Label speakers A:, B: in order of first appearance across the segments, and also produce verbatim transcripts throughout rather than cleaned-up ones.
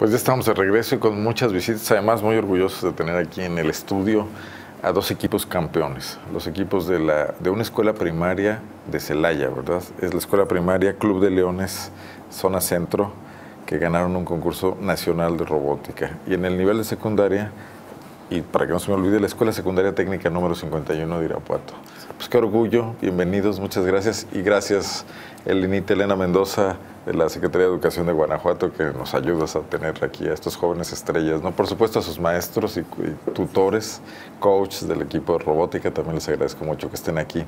A: Pues ya estamos de regreso y con muchas visitas, además muy orgullosos de tener aquí en el estudio a dos equipos campeones, los equipos de, la, de una escuela primaria de Celaya, ¿verdad? Es la escuela primaria Club de Leones, zona centro, que ganaron un concurso nacional de robótica. Y en el nivel de secundaria, y para que no se me olvide, la Escuela Secundaria Técnica número cincuenta y uno de Irapuato. Pues qué orgullo, bienvenidos, muchas gracias. Y gracias, Elenita Elena Mendoza, de la Secretaría de Educación de Guanajuato, que nos ayudas a tener aquí a estos jóvenes estrellas, ¿no? Por supuesto a sus maestros y, y tutores, coaches del equipo de robótica, también les agradezco mucho que estén aquí.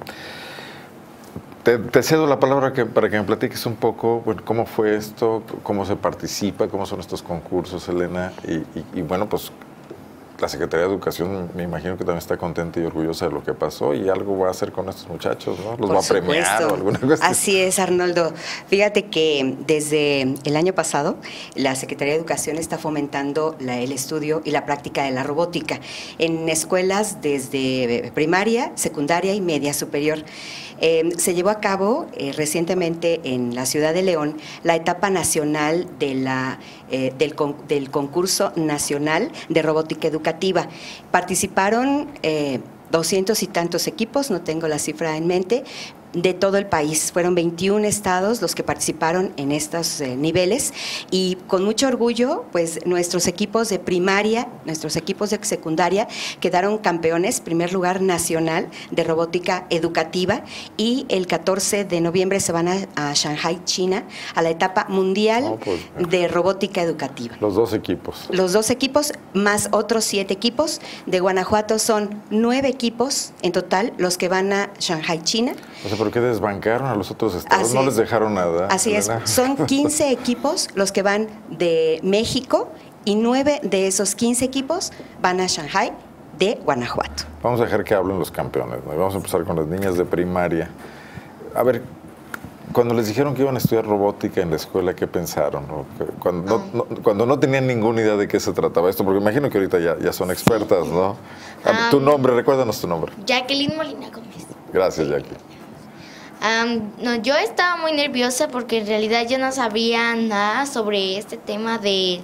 A: Te, te cedo la palabra que, para que me platiques un poco, bueno, cómo fue esto, cómo se participa, cómo son estos concursos, Elena, y, y, y bueno, pues la Secretaría de Educación me imagino que también está contenta y orgullosa de lo que pasó y algo va a hacer con estos muchachos, ¿no? ¿Los va a premiar o alguna cosa?
B: Así es, Arnoldo. Fíjate que desde el año pasado la Secretaría de Educación está fomentando la, el estudio y la práctica de la robótica en escuelas desde primaria, secundaria y media superior. Eh, se llevó a cabo eh, recientemente en la ciudad de León la etapa nacional de la, eh, del, con, del concurso nacional de robótica educativa. Participaron eh, doscientos y tantos equipos, no tengo la cifra en mente, de todo el país. Fueron veintiún estados los que participaron en estos eh, niveles y con mucho orgullo, pues nuestros equipos de primaria, nuestros equipos de secundaria quedaron campeones, primer lugar nacional de robótica educativa, y el catorce de noviembre se van a, a Shanghai, China, a la etapa mundial oh, pues, de robótica educativa.
A: Los dos equipos.
B: Los dos equipos más otros siete equipos. De Guanajuato son nueve equipos en total los que van a Shanghai, China.
A: O sea, ¿por qué desbancaron a los otros estados?
B: Así
A: no
B: es.
A: les dejaron nada.
B: Así
A: Elena.
B: es. Son quince equipos los que van de México y nueve de esos quince equipos van a Shanghai de Guanajuato.
A: Vamos a dejar que hablen los campeones, ¿no? Vamos a empezar con las niñas de primaria. A ver, cuando les dijeron que iban a estudiar robótica en la escuela, ¿qué pensaron? ¿No? Cuando, no, no, cuando no tenían ninguna idea de qué se trataba esto, porque imagino que ahorita ya, ya son expertas, ¿no? Um, tu nombre, recuérdanos tu nombre.
C: Jacqueline Molina Gómez.
A: Gracias, Jackie.
C: Um, no, yo estaba muy nerviosa porque en realidad yo no sabía nada sobre este tema de,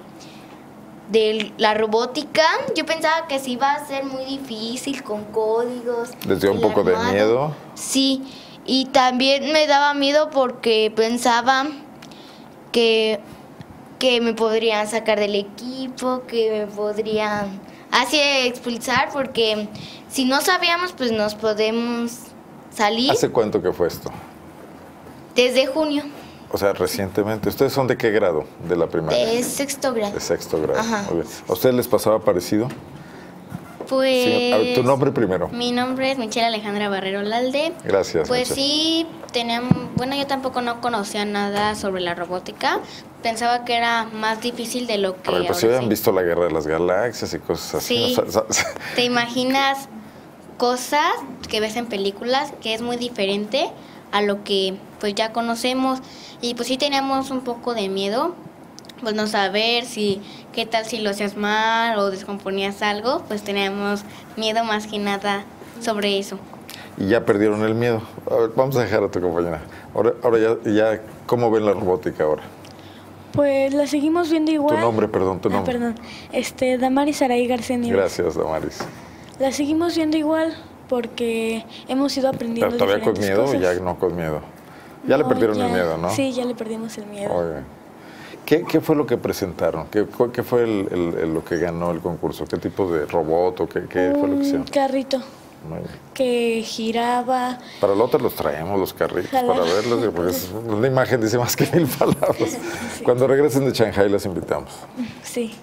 C: de la robótica. Yo pensaba que sí iba a ser muy difícil con códigos.
A: ¿Les dio un poco armado. de miedo?
C: Sí, y también me daba miedo porque pensaba que, que me podrían sacar del equipo, que me podrían así expulsar, porque si no sabíamos, pues nos podemos salir.
A: ¿Hace cuánto que fue esto?
C: Desde junio.
A: O sea, recientemente. ¿Ustedes son de qué grado de la primaria?
C: De sexto grado.
A: De sexto grado.
C: Ajá.
A: Muy bien. ¿A ustedes les pasaba parecido?
C: Pues...
A: Sí. A ver, tu nombre primero.
C: Mi nombre es Michelle Alejandra Barrero Lalde.
A: Gracias,
C: Pues
A: Michelle.
C: sí, teníamos... Bueno, yo tampoco no conocía nada sobre la robótica. Pensaba que era más difícil de lo que...
A: A ver, pues si habían sí. visto la Guerra de las Galaxias y cosas así.
C: Sí. ¿No? ¿Te imaginas cosas que ves en películas que es muy diferente a lo que pues ya conocemos? Y pues sí teníamos un poco de miedo, pues no saber si qué tal si lo hacías mal o descomponías algo, pues teníamos miedo más que nada sobre eso.
A: Y ya perdieron el miedo. A ver, vamos a dejar a tu compañera. Ahora, ahora ya, ya, ¿cómo ven la robótica ahora?
D: Pues la seguimos viendo igual.
A: Tu nombre, perdón, tu nombre.
D: Ah, perdón, este, Damaris Araí García Nieves.
A: Gracias, Damaris.
D: La seguimos viendo igual porque hemos ido aprendiendo.
A: ¿Pero todavía con miedo
D: cosas.
A: o ya no con miedo? Ya no, le perdieron
D: ya,
A: el miedo, ¿no?
D: Sí, ya le perdimos el miedo.
A: Oye. ¿Qué, ¿Qué fue lo que presentaron? ¿Qué, qué fue el, el, el, lo que ganó el concurso? ¿Qué tipo de robot o qué, qué
D: Un
A: fue lo que hicieron?
D: Un carrito que giraba.
A: Para la otra los traemos, los carritos, Ojalá. para verlos, porque es una imagen dice más que mil palabras. Sí. Cuando regresen de Shanghai las invitamos.
D: Sí.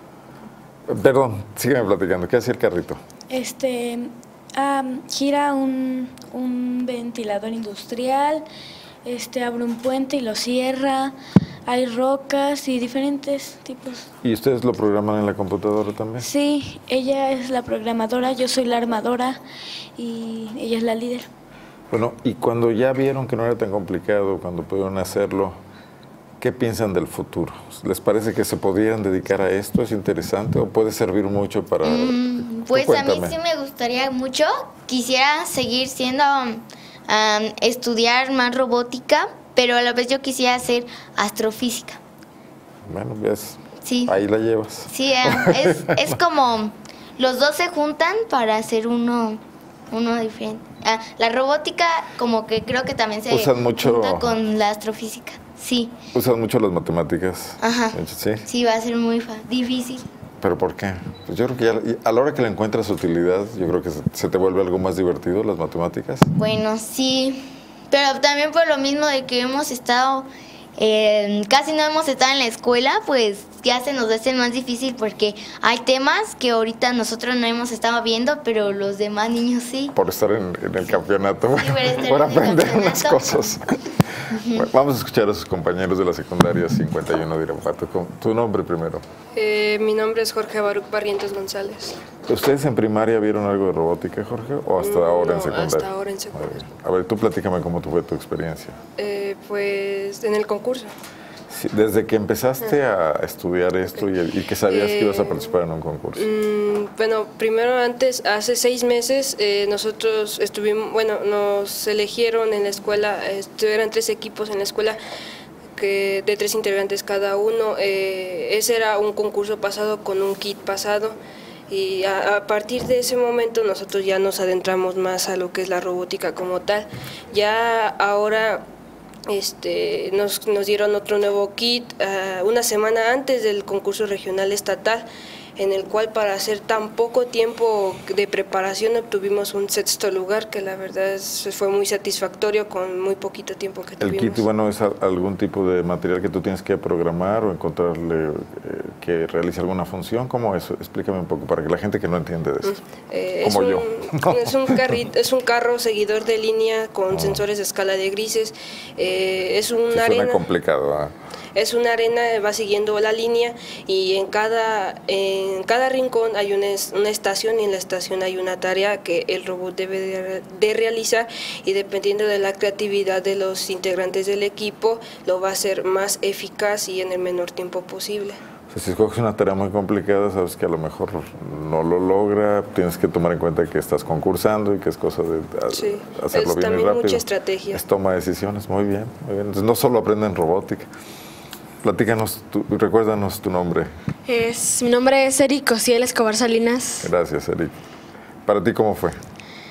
A: Perdón, sígueme platicando. ¿Qué hacía el carrito?
D: Este, um, gira un, un ventilador industrial, este, abre un puente y lo cierra. Hay rocas y diferentes tipos.
A: ¿Y ustedes lo programan en la computadora también?
D: Sí, ella es la programadora, yo soy la armadora y ella es la líder.
A: Bueno, y cuando ya vieron que no era tan complicado, cuando pudieron hacerlo, ¿qué piensan del futuro? ¿Les parece que se podrían dedicar a esto? ¿Es interesante o puede servir mucho para...?
C: Mm, pues a mí sí me gustaría mucho. Quisiera seguir siendo, um, um, estudiar más robótica, pero a la vez yo quisiera hacer astrofísica.
A: Bueno, es
C: Sí.
A: Ahí la llevas.
C: Sí, eh, es, es como los dos se juntan para hacer uno, uno diferente. Ah, la robótica como que creo que también se
A: Usan mucho-
C: junta con la astrofísica. Sí.
A: Usan mucho las matemáticas.
C: Ajá.
A: Sí.
C: Sí, va a ser muy fa- difícil.
A: ¿Pero por qué? Pues yo creo que ya, a la hora que le encuentras utilidad, yo creo que se, se te vuelve algo más divertido las matemáticas.
C: Bueno, sí, pero también por lo mismo de que hemos estado, eh, casi no hemos estado en la escuela, pues ya se nos hace más difícil porque hay temas que ahorita nosotros no hemos estado viendo, pero los demás niños sí.
A: Por estar en, en el campeonato,
C: Sí, por estar
A: por
C: en el
A: aprender unas
C: campeonato.
A: cosas. Bueno, vamos a escuchar a sus compañeros de la secundaria cincuenta y uno de Irapuato. Con tu nombre primero.
E: Eh, mi nombre es Jorge Baruch Barrientos González.
A: ¿Ustedes en primaria vieron algo de robótica, Jorge? ¿O hasta
E: Mm,
A: ahora en
E: no,
A: secundaria?
E: hasta ahora en secundaria.
A: A ver, tú platícame cómo fue tu experiencia.
E: Eh, pues en el concurso.
A: Sí, desde que empezaste a estudiar esto y, y que sabías que ibas a
E: Eh,
A: participar en un concurso.
E: Mm, bueno, primero antes, hace seis meses, eh, nosotros estuvimos, bueno, nos eligieron en la escuela, este, eran tres equipos en la escuela, que de tres integrantes cada uno. Eh, ese era un concurso pasado con un kit pasado. Y a, a partir de ese momento nosotros ya nos adentramos más a lo que es la robótica como tal. Ya ahora este, nos, nos dieron otro nuevo kit uh, una semana antes del concurso regional estatal, en el cual para hacer tan poco tiempo de preparación obtuvimos un sexto lugar, que la verdad es, fue muy satisfactorio con muy poquito tiempo que
A: El
E: tuvimos.
A: kit, bueno, es a- algún tipo de material que tú tienes que programar o encontrarle eh, que realice alguna función. ¿Cómo es? Explícame un poco para que la gente que no entiende de esto.
E: Eh,
A: Como
E: es
A: yo.
E: un, es, un carrito, es un carro seguidor de línea con sensores de escala de grises. Eh, es
A: Sí,
E: una
A: suena
E: arena.
A: complicado. ¿Ah?
E: Es una arena, va siguiendo la línea y en cada, en cada rincón hay una, es- una estación y en la estación hay una tarea que el robot debe de, de realizar, y dependiendo de la creatividad de los integrantes del equipo lo va a hacer más eficaz y en el menor tiempo posible.
A: O sea, si escoges una tarea muy complicada, sabes que a lo mejor no lo logra, tienes que tomar en cuenta que estás concursando y que es cosa de a-
E: Sí,
A: hacerlo
E: es
A: bien y
E: también
A: rápido.
E: mucha estrategia.
A: Es toma de decisiones, muy bien, muy bien. Entonces, no solo aprenden robótica. Platícanos, tu- recuérdanos tu nombre.
F: Es, mi nombre es Eric Ociel Escobar Salinas.
A: Gracias, Eric. ¿Para ti cómo fue?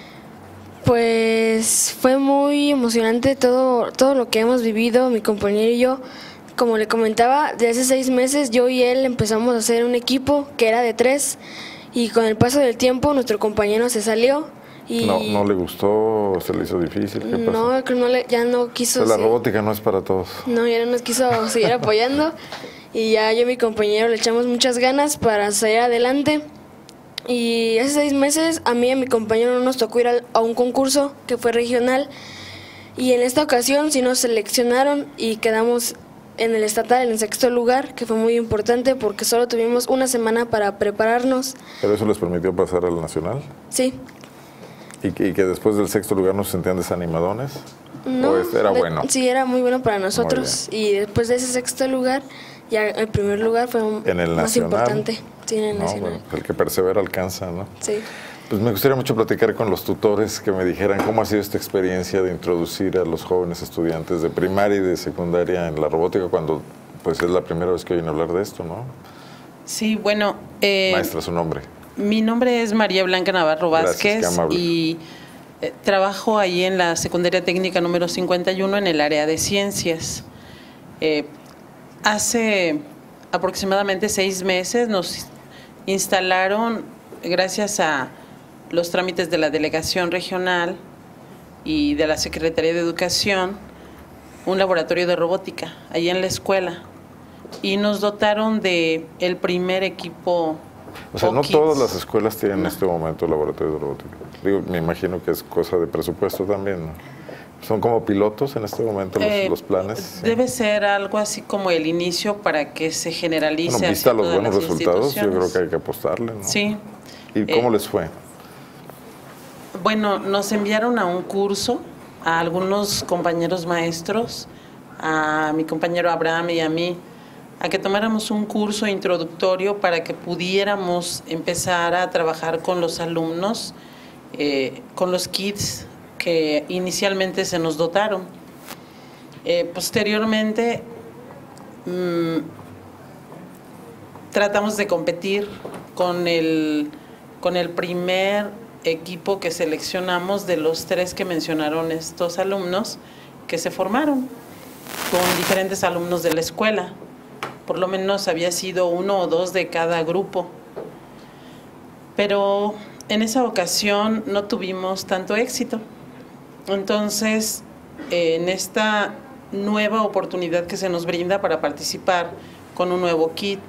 F: Pues fue muy emocionante todo, todo lo que hemos vivido, mi compañero y yo. Como le comentaba, desde hace seis meses yo y él empezamos a hacer un equipo que era de tres, y con el paso del tiempo nuestro compañero se salió y
A: ¿No, no le gustó? ¿Se le hizo difícil? ¿Qué pasó?
F: no, que no le- ya no
A: O
F: quiso
A: sea, la
F: se-
A: robótica no es para todos.
F: no, ya no nos quiso seguir apoyando, y ya yo y mi compañero le echamos muchas ganas para salir adelante. Y hace seis meses a mí y a mi compañero no nos tocó ir al- a un concurso que fue regional, y en esta ocasión sí nos seleccionaron y quedamos en el estatal en el sexto lugar, que fue muy importante porque solo tuvimos una semana para prepararnos.
A: ¿Pero eso les permitió pasar al nacional?
F: Sí.
A: ¿Y que, y que después del sexto lugar no se sentían desanimadones?
F: No,
A: ¿O este era
F: de-
A: bueno?
F: Sí, era muy bueno para nosotros. Y después de ese sexto lugar, ya el primer lugar fue un-
A: En el
F: más
A: nacional.
F: importante. Sí, en el
A: No,
F: nacional.
A: bueno, el que persevera alcanza, ¿no?
F: Sí.
A: Pues me gustaría mucho platicar con los tutores, que me dijeran cómo ha sido esta experiencia de introducir a los jóvenes estudiantes de primaria y de secundaria en la robótica, cuando pues es la primera vez que oyen hablar de esto, ¿no?
G: Sí, bueno, eh,
A: Maestra, su nombre.
G: mi nombre es María Blanca Navarro
A: Gracias,
G: Vázquez
A: qué amable.
G: y eh, trabajo ahí en la secundaria técnica número cincuenta y uno en el área de ciencias. Eh, hace aproximadamente seis meses nos instalaron, gracias a los trámites de la delegación regional y de la Secretaría de Educación, un laboratorio de robótica ahí en la escuela, y nos dotaron de el primer equipo.
A: O sea, no
G: O-Kids.
A: todas las escuelas tienen en
G: No.
A: este momento laboratorio de robótica. Digo, me imagino que es cosa de presupuesto también, ¿no? ¿Son como pilotos en este momento los,
G: Eh,
A: los planes? Sí.
G: Debe ser algo así como el inicio para que se generalice.
A: Bueno,
G: hacia
A: vista los
G: todas
A: buenos
G: las
A: resultados, yo creo
G: instituciones.
A: que hay que apostarle, ¿no?
G: Sí.
A: ¿Y cómo
G: Eh,
A: les fue?
G: Bueno, nos enviaron a un curso a algunos compañeros maestros, a mi compañero Abraham y a mí, a que tomáramos un curso introductorio para que pudiéramos empezar a trabajar con los alumnos, eh, con los kits que inicialmente se nos dotaron. Eh, posteriormente, mm, tratamos de competir con el, con el primer equipo que seleccionamos de los tres que mencionaron estos alumnos que se formaron con diferentes alumnos de la escuela. Por lo menos había sido uno o dos de cada grupo. Pero en esa ocasión no tuvimos tanto éxito. Entonces, en esta nueva oportunidad que se nos brinda para participar con un nuevo kit,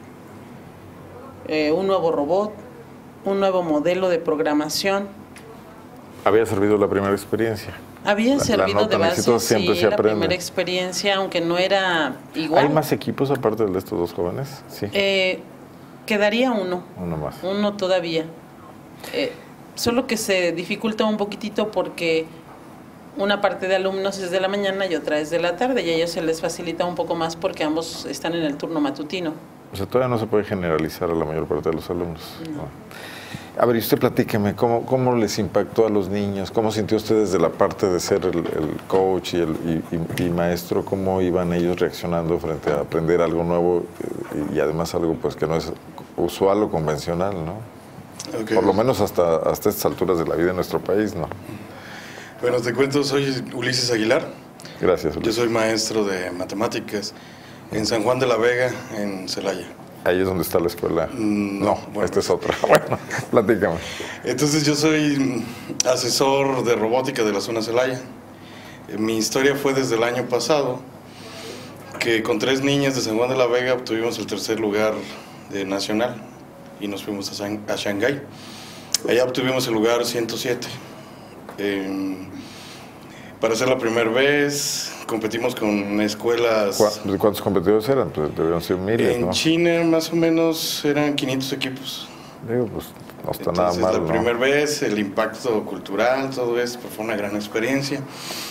G: eh, un nuevo robot, un nuevo modelo de programación.
A: ¿Había servido la primera experiencia?
G: Había
A: La-
G: servido
A: la
G: de
A: nota,
G: base,
A: necesito
G: sí,
A: siempre se
G: la
A: aprende.
G: primera experiencia, aunque no era igual.
A: ¿Hay más equipos aparte de estos dos jóvenes? Sí.
G: Eh, quedaría uno,
A: Uno más.
G: uno todavía. Eh, solo que se dificulta un poquitito porque una parte de alumnos es de la mañana y otra es de la tarde, y a ellos se les facilita un poco más porque ambos están en el turno matutino.
A: O sea, todavía no se puede generalizar a la mayor parte de los alumnos. No. A ver, y usted platíqueme, ¿cómo, ¿cómo les impactó a los niños? ¿Cómo sintió usted desde la parte de ser el, el coach y, el, y, y, y maestro? ¿Cómo iban ellos reaccionando frente a aprender algo nuevo y, y además algo pues que no es usual o convencional, ¿no?
H: Okay.
A: Por lo menos hasta, hasta estas alturas de la vida en nuestro país, ¿no?
H: Bueno, te cuento, soy Ulises Aguilar.
A: Gracias,
H: Yo
A: Ulises.
H: soy maestro de matemáticas en San Juan de la Vega, en Celaya.
A: Ahí es donde está la escuela.
H: Mm,
A: No,
H: no, bueno.
A: esta es otra. Bueno, platícame.
H: Entonces yo soy asesor de robótica de la zona Celaya. Eh, Mi historia fue desde el año pasado, que con tres niñas de San Juan de la Vega obtuvimos el tercer lugar eh, nacional y nos fuimos a, San, a Shanghái. Allá obtuvimos el lugar ciento siete. Eh, para ser la primera vez, competimos con escuelas...
A: ¿Cu- ¿Cuántos competidores eran? Pues debieron ser miles,
H: En
A: ¿no?
H: China más o menos eran quinientos equipos.
A: Digo, pues no está
H: Entonces,
A: nada mal,
H: la
A: ¿no?
H: primera vez, el impacto cultural, todo eso, pues, fue una gran experiencia.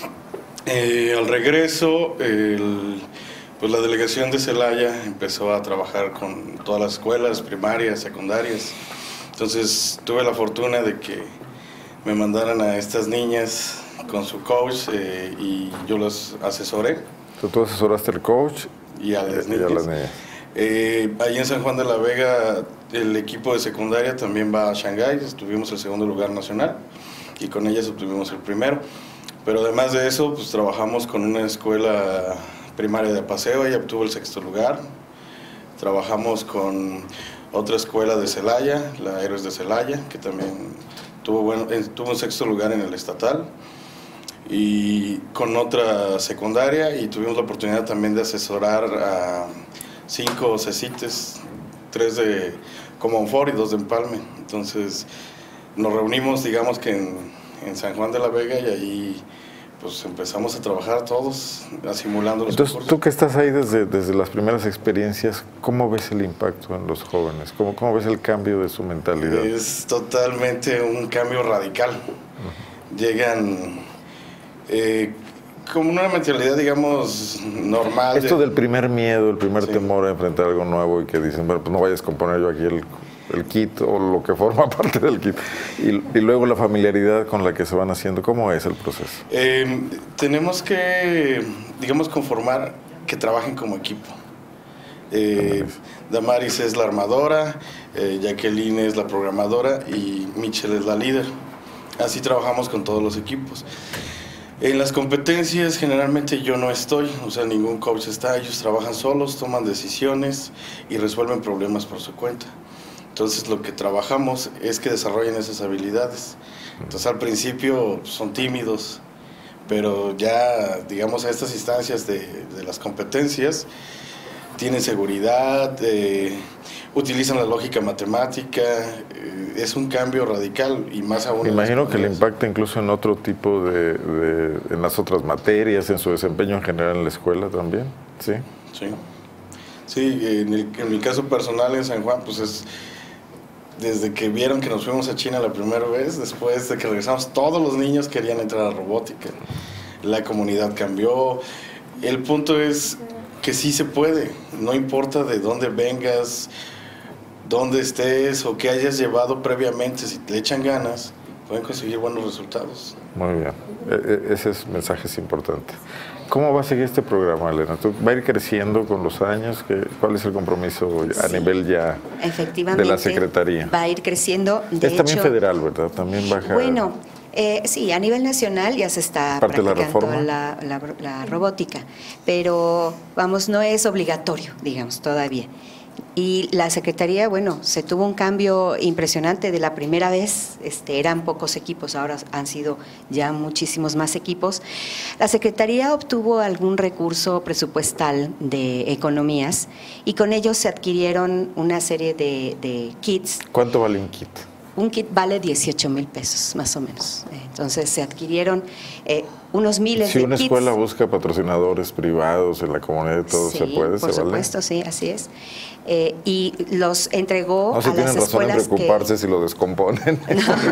H: Eh, al regreso, el, pues la delegación de Celaya empezó a trabajar con todas las escuelas primarias, secundarias. Entonces tuve la fortuna de que me mandaran a estas niñas con su coach eh, y yo las asesoré.
A: Tú, tú asesoraste al coach
H: Y a las
A: y a
H: niñas.
A: las niñas.
H: Eh, ahí en San Juan de la Vega, el equipo de secundaria también va a Shanghái, tuvimos el segundo lugar nacional y con ellas obtuvimos el primero. Pero además de eso, pues trabajamos con una escuela primaria de Paseo, ella obtuvo el sexto lugar. Trabajamos con otra escuela de Celaya, la Héroes de Celaya, que también tuvo, bueno, eh, tuvo un sexto lugar en el estatal. Y con otra secundaria, y tuvimos la oportunidad también de asesorar a cinco cecites, tres de Comonfort y dos de Empalme. Entonces nos reunimos, digamos que en, en San Juan de la Vega, y ahí pues empezamos a trabajar todos, simulando los
A: Entonces,
H: concursos.
A: tú que estás ahí desde, desde las primeras experiencias, ¿cómo ves el impacto en los jóvenes? ¿Cómo, cómo ves el cambio de su mentalidad?
H: Es totalmente un cambio radical. Llegan eh, como una mentalidad, digamos, normal.
A: Esto
H: de-
A: del primer miedo, el primer
H: Sí.
A: temor a enfrentar algo nuevo y que dicen, bueno, pues no vayas a componer yo aquí el, el kit o lo que forma parte del kit. Y, y luego la familiaridad con la que se van haciendo, ¿cómo es el proceso?
H: Eh, tenemos que, digamos, conformar que trabajen como equipo. Eh, Damaris es la armadora, eh, Jacqueline es la programadora y Michelle es la líder. Así trabajamos con todos los equipos. En las competencias generalmente yo no estoy, o sea, ningún coach está, ellos trabajan solos, toman decisiones y resuelven problemas por su cuenta. Entonces lo que trabajamos es que desarrollen esas habilidades. Entonces al principio son tímidos, pero ya, digamos, a estas instancias de, de las competencias, tienen seguridad, eh, utilizan la lógica matemática, eh, es un cambio radical y más aún.
A: Me
H: en las
A: imagino que le
H: comunidades.
A: impacta incluso en otro tipo de, de, en las otras materias, en su desempeño en general en la escuela también, ¿sí?
H: Sí, sí, en, el, en mi caso personal en San Juan, pues es desde que vieron que nos fuimos a China la primera vez, después de que regresamos, todos los niños querían entrar a robótica. La comunidad cambió. El punto es que sí se puede, no importa de dónde vengas, dónde estés o qué hayas llevado previamente, si te echan ganas, pueden conseguir buenos resultados.
A: Muy bien. E- ese es, mensaje es importante. ¿Cómo va a seguir este programa, Elena? ¿Tú, ¿Va a ir creciendo con los años? ¿Qué, ¿Cuál es el compromiso a
B: Sí,
A: nivel ya
B: efectivamente,
A: de la Secretaría?
B: Va a ir creciendo. De
A: Es también
B: hecho,
A: federal, ¿verdad? También baja...
B: Bueno, eh, sí, a nivel nacional ya se está
A: Parte de la
B: practicando
A: reforma.
B: la, la, la robótica, pero vamos, no es obligatorio, digamos, todavía. Y la Secretaría, bueno, se tuvo un cambio impresionante de la primera vez, este, eran pocos equipos, ahora han sido ya muchísimos más equipos. La Secretaría obtuvo algún recurso presupuestal de economías y con ellos se adquirieron una serie de, de kits.
A: ¿Cuánto vale un kit?
B: Un kit vale dieciocho mil pesos, más o menos. Entonces se adquirieron eh, unos miles
A: Si
B: de
A: una
B: kits.
A: escuela busca patrocinadores privados en la comunidad, todo
B: Sí,
A: se puede,
B: por
A: se vale.
B: supuesto, sí, así es. Eh, y los entregó
A: No, si
B: a
A: tienen
B: las
A: razón en
B: escuelas
A: preocuparse
B: que...
A: si lo descomponen.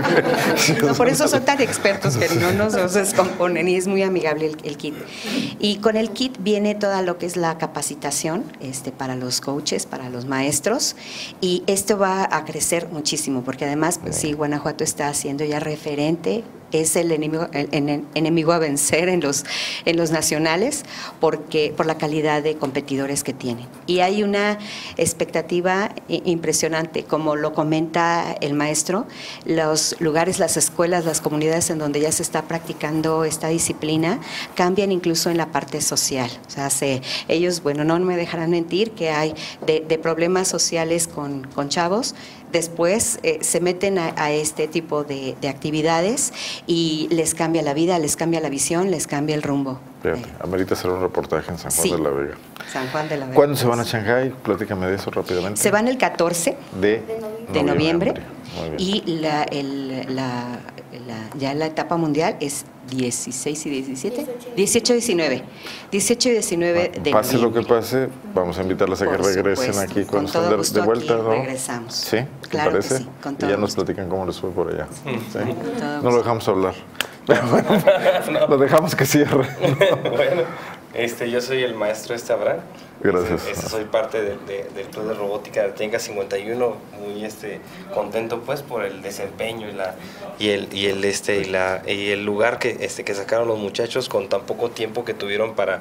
B: No, por eso son tan expertos que no nos los descomponen y es muy amigable el, el kit. Y con el kit viene toda lo que es la capacitación este, para los coaches, para los maestros, y esto va a crecer muchísimo, porque además, pues, sí, Guanajuato está siendo ya referente, es el enemigo, el, el enemigo a vencer en los, en los nacionales, porque por la calidad de competidores que tienen. Y hay una expectativa impresionante, como lo comenta el maestro, los lugares, las escuelas, las comunidades en donde ya se está practicando esta disciplina, cambian incluso en la parte social. O sea, se, ellos, bueno, no me dejarán mentir que hay de, de problemas sociales con, con chavos, después eh, se meten a, a este tipo de, de actividades y les cambia la vida, les cambia la visión, les cambia el rumbo.
A: Fíjate,
B: Eh,
A: amerita hacer un reportaje en San Juan
B: Sí.
A: de la Vega.
B: San Juan de la Vega.
A: ¿Cuándo se van a Shanghái? Platícame de eso rápidamente.
B: Se van el catorce
A: de,
B: de noviembre,
A: Muy bien.
B: y la, el, la, la- ya la etapa mundial es dieciséis y diecisiete, dieciocho y diecinueve, dieciocho y diecinueve de
A: Pase lo que
B: noviembre.
A: pase, vamos a invitarlas a que
B: Por
A: regresen
B: supuesto,
A: aquí
B: con
A: cuando
B: todo
A: estén de,
B: gusto
A: de vuelta,
B: aquí
A: ¿no?
B: regresamos.
A: ¿Sí? ¿Te
B: Claro que
A: parece?
B: sí, con
A: y
B: todo
A: ya nos
B: gusto.
A: platican cómo les fue por allá. ¿Sí?
B: todo
A: No
B: gusto.
A: lo dejamos hablar. Pero bueno, lo dejamos que cierre.
I: Bueno, este, yo soy el maestro este Abraham.
A: Gracias.
I: Este, este, soy parte de- de- del Club de Robótica de Técnica cincuenta y uno, muy este, contento pues por el desempeño y, la, y, el, y, el, este, y, la, y el lugar que, este, que sacaron los muchachos con tan poco tiempo que tuvieron para,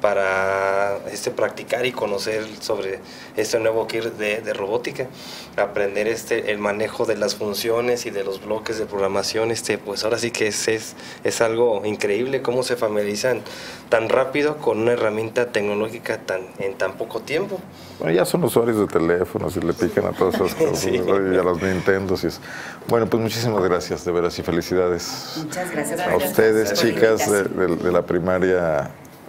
I: para este, practicar y conocer sobre este nuevo kit de, de robótica, aprender este, el manejo de las funciones y de los bloques de programación. Este, pues ahora sí que es, es, es algo increíble cómo se familiarizan tan rápido con una herramienta tecnológica tan, en tan poco tiempo.
A: Bueno, ya son usuarios de teléfonos y le pican a todas esas cosas,
I: Sí.
A: ¿no? Y a los Nintendos y eso. Bueno, pues muchísimas gracias, de veras, y felicidades
B: Muchas gracias.
A: a
B: por-
A: ustedes,
B: por
A: chicas de,
B: invitarse.
A: de- de la primaria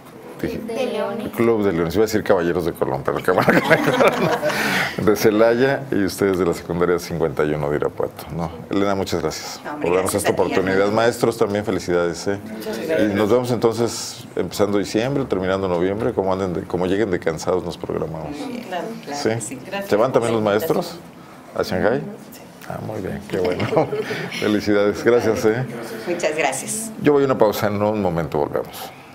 A: dije, Club de Leones, iba a decir Caballeros de Colón, pero qué bueno que me aclararon, de Celaya, y ustedes de la secundaria cincuenta y uno de Irapuato. No, Elena, muchas gracias
B: No, hombre,
A: por darnos
B: gracias
A: esta
B: a ti,
A: oportunidad.
B: Ana.
A: Maestros, también felicidades. ¿eh? Y nos vemos entonces empezando diciembre, terminando noviembre, como, anden de- como lleguen de cansados nos programamos.
G: Claro.
B: Claro
A: ¿Sí?
B: que sí.
A: ¿Se van también los maestros a Shanghái? Ah, muy bien, qué bueno. Felicidades, gracias. ¿eh?
B: Muchas gracias.
A: Yo voy a una pausa, en un momento volvemos.